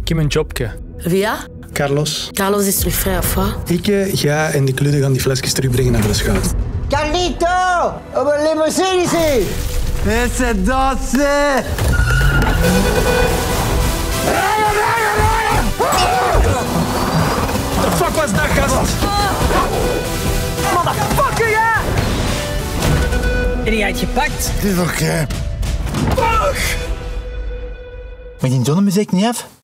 Kim een jobje. Via? Carlos. Carlos is terug vrij, of wat? Ik ga en die kludden gaan die flesjes terugbrengen naar de schuit. Carlito! Op een limousine ici! Laissez danser! What the fuck was dat, gast? Motherfucker, ja! En die had gepakt. Het is oké. Maar die John muziek niet af?